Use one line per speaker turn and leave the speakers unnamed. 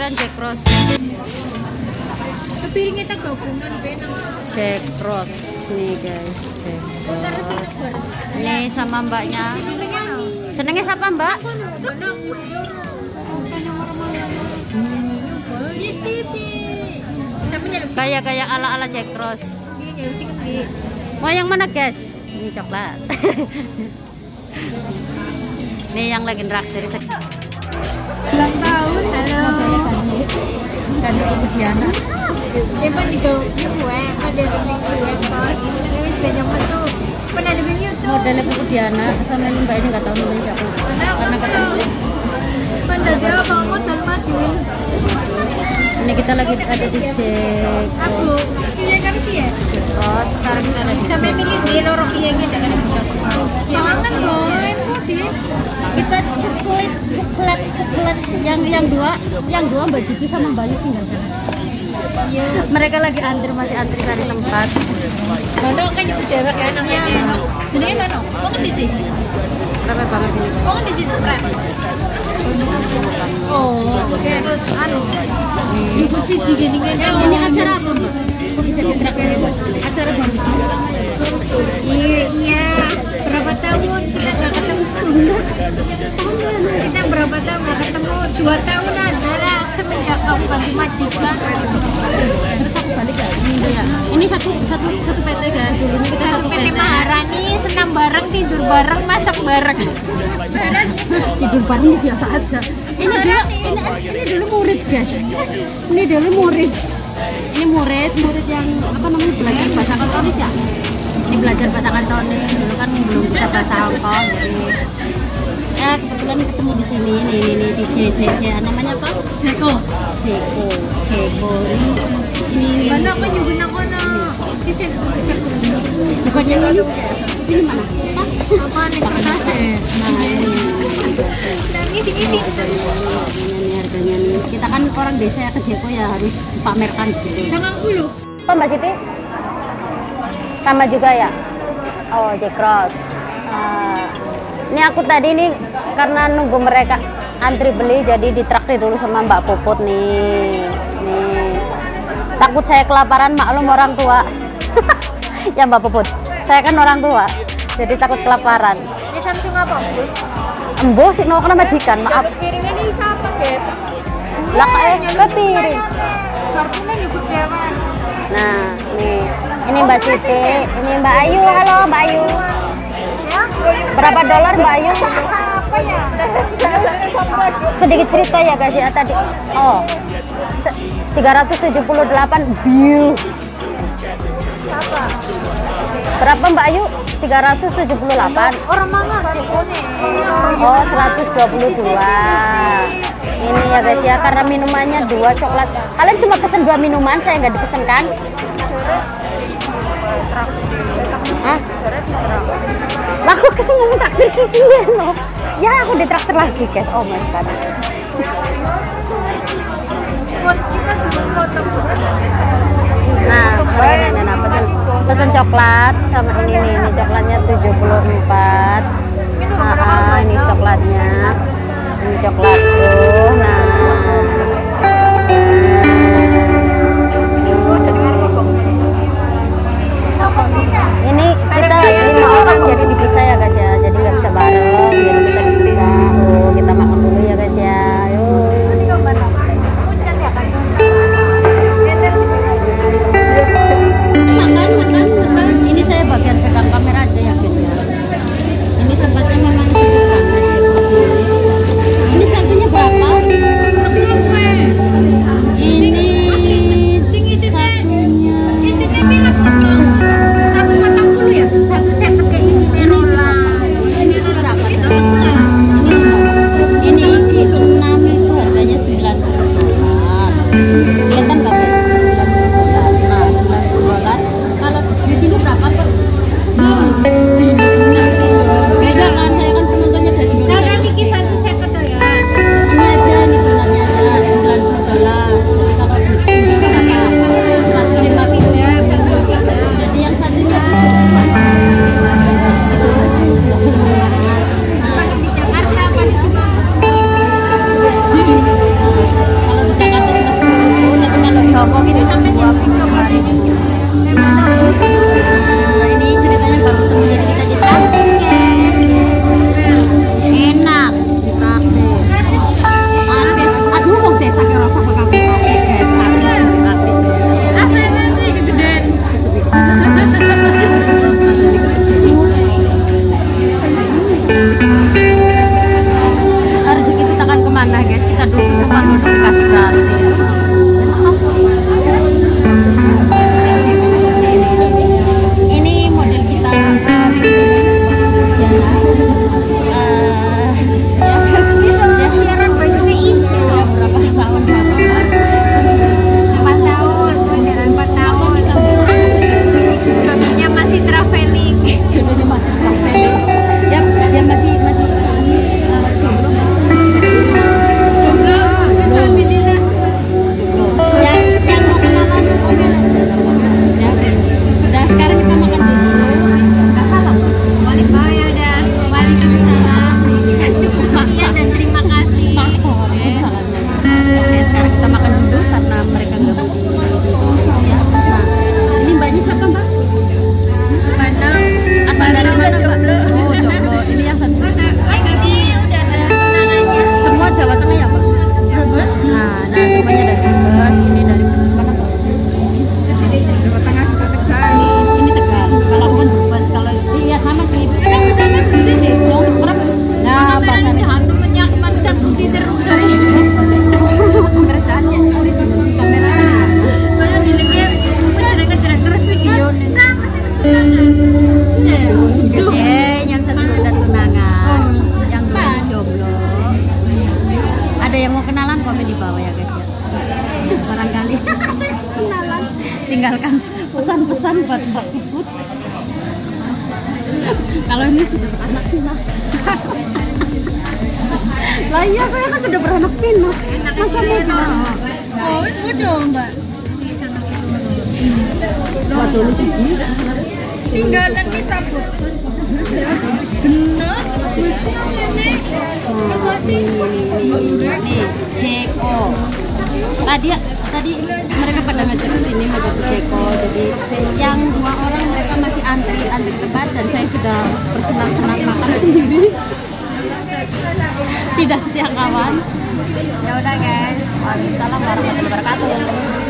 Jalan Jack Cross.
Kepiringnya tak gabungan benang.
Jack Cross nih guys. Nih sama mbaknya. Senengnya siapa mbak? Kayak ala-ala Jack Cross. Mau yang mana guys? Ini coklat. Nih yang lagi nraktir.
Ulang tahun, halo.
Dan Diana.
Emang di gue ada yang kos. Ini banyak tuh. Pernah di YouTube.
Modelnya Pupu Diana sama ini mbak ini nggak tahu namanya siapa. Karena ketemu.
Mendadak apa modal maju.
Ini kita lagi ada di Jack.
Aku, iya kan sih ya.
Cross. Sekarang kita lagi
Sampai milih di lorong iya gitu kan. Jangan boy, putih.
kita coklat yang dua mbak Cici sama mbak Yuki tinggal sana.
Iya.
Mereka lagi antri, masih antri cari tempat.
Mana kan itu cewek kan namanya. Sini mana? Kok kan di sini?
Berapa banget ini?
Kok kan di situ Pram? Oh, oke. Terus anu. Ikut sih gini kan.
Ini acara apa? Kok bisa ditraktir? Acara apa?
Iya. Berapa tahun kita nggak ketemu? Kita berapa tahun nggak ketemu? 2 tahun adalah semenjak kamu ganti majikan.
Terus aku balik ya? Minggu ya? Ini satu PT kan? Dulunya kita
Satu PT Maharani, senam bareng, tidur bareng, masak bareng.
Tidur bareng ya biasa aja. Ini dulu murid guys. Ini dulu murid. Ini murid yang apa namanya belajar bahasa Kantonis ya? Ini belajar bahasa Kantonis. Dulu kan belum bisa bahasa Hongkong, jadi ya kebetulan ketemu di sini. Nih di JJJ namanya apa? Jeko. Ini.
Mana apa juga nakono? Sisi
Bukan yang ini. Ini mana?
apa nih kertasnya?
Nah ini.
Ngisi.
Ini harganya nih. Kita kan orang desa ya ke Jeko ya harus dipamerkan gitu.
Jangan dulu.
Apa Mbak Siti? Sama juga ya? Oh, Jack Cross. Ini aku tadi nih karena nunggu mereka antri beli jadi ditraktir dulu sama Mbak Puput nih. Takut saya kelaparan, maklum orang tua. Ya Mbak Puput, saya kan orang tua, jadi takut kelaparan.
Ini Samsung apa, Bu?
Embo sih mau kena majikan, maaf.
Piringnya ini siapa, Beb?
Lah piring.
Kartunya nyebut dewan.
Nah, nih. Ini Mbak Siti, ini Mbak Ayu. Halo Mbak Ayu.
Ya?
Berapa dolar Mbak Ayu?
Apa ya?
Sedikit cerita ya guys ya tadi. Oh. 378 view.
Apa?
Berapa Mbak Ayu? 378.
Orang mana Jepone?
Oh, 122. Ini ya guys ya, karena minumannya 2 coklat. Kalian cuma pesen 2 minuman, saya nggak dipesan kan? Hah? Aku kesini ngomong traktir kiki loh. Ya aku ditraktir lagi guys. Oh my god. Nah, pesen coklat sama ini coklatnya 74. Ini coklatnya. Ini coklat tuh. Nah. Ini kita 5 orang jadi dipisah ya guys ya. Jadi nggak bisa bareng, jadi kita dipisah. Oh, kita makan dulu ya guys ya. Yuk. Makan. Ini saya bagian pegang kamera aja ya guys ya. Ini Rezeki itu takkan kemana guys, kita duduk depan udah dikasih gratis. Ini model kita
Bisa siaran bajunya isi
ya berapa tahun
4 tahun, mau jalan 4 tahun. Jodohnya masih traveling.
jodohnya masih traveling. Ya masih jomblo.
Jomblo, alhamdulillah.
Yang mau kenalan komen ya. Udah sekarang kita makan dulu. Enggak salah.
Oh ya udah, waalaikumsalam. Cukup sekian dan terima kasih.
Maksa waalaikumsalamnya. Oke, sekarang kita makan dulu karena mereka nggak mau. Ya. Nah, ini mbaknya siapa, Mbak?
Mana?
Asal dari mana, Mbak?
Jomblo.
Oh, jomblo. Ini yang satu.
Ini udah ada tunangannya.
Semua Jawa Tengah ya, Pak? Nah, semuanya dari Brebes, ini dari Brebes mana, Pak?
Jawa Tengah juga Tegal.
Ini Tegal. Kalau aku kan Brebes, kalau iya sama sih.
Emang sudah kan di sini?
Dong, berapa? Nah,
Kamera
pasar.
jantung menyakuman cantik terus dari
Kerjaannya kamera.
mana dilihat menceritakan terus videonya sama
Yang satu udah tunangan, yang dua jomblo. Ada yang mau kenalan komen di bawah ya guys ya. Barangkali kenalan, tinggalkan pesan-pesan buat Mbak Puput. Kalau ini sudah beranak pinak. Lah iya, saya kan sudah beranak pinak. Masa mau gimana?
oh wis bojo mbak
Buat dulu sih.
tinggalan kita put bener
Nih, Ceko. Tadi mereka pada ngajak ke sini mau ke Ceko. Jadi yang 2 orang mereka masih antri tempat dan saya sudah bersenang-senang makan sendiri. Tidak setia kawan. Ya udah guys. Waalaikumsalam warahmatullahi wabarakatuh.